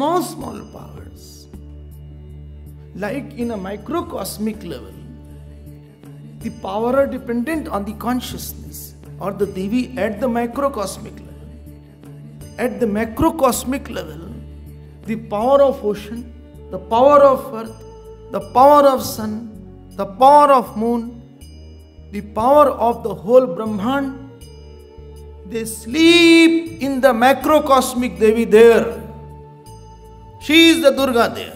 small powers. Like in a microcosmic level, the power are dependent on the consciousness or the Devi at the microcosmic level. At the macrocosmic level, the power of ocean, the power of earth, the power of sun, the power of moon, the power of the whole Brahman, they sleep in the macrocosmic Devi there. She is the Durga there.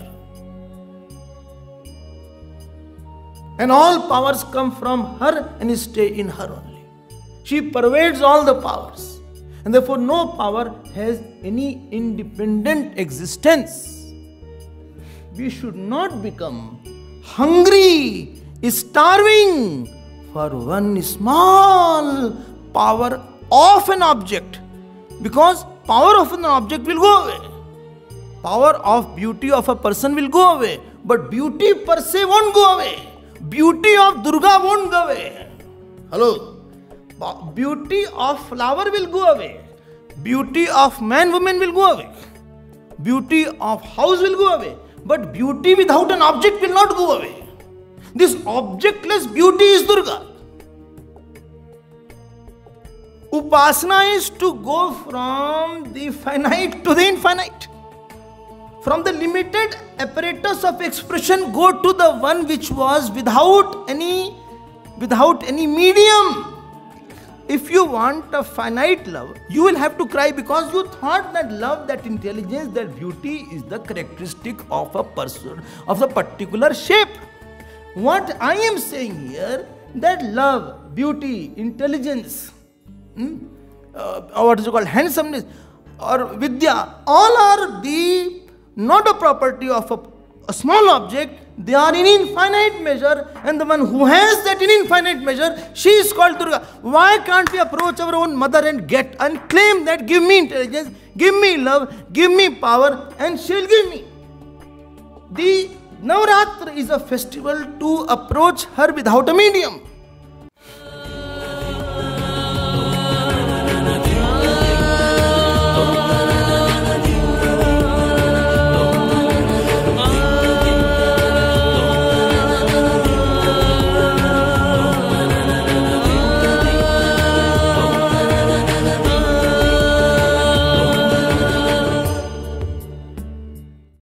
And all powers come from her and stay in her only. She pervades all the powers. And therefore no power has any independent existence. We should not become hungry, starving for one small power of an object. Because power of an object will go away. Power of beauty of a person will go away. But beauty per se won't go away. Beauty of Durga won't go away. Hello? Beauty of flower will go away. Beauty of man, woman will go away. Beauty of house will go away. But beauty without an object will not go away. This objectless beauty is Durga. Upasana is to go from the finite to the infinite. From the limited apparatus of expression, go to the one which was without any medium. If you want a finite love, you will have to cry because you thought that love, that intelligence, that beauty is the characteristic of a person of a particular shape. What I am saying here, that love, beauty, intelligence, what is it called, handsomeness or vidya, all are not a property of a small object. They are in infinite measure, and the one who has that in infinite measure, she is called Durga. Why can't we approach our own mother and claim that give me intelligence, give me love, give me power, and she will give me? The Navaratri is a festival to approach her without a medium.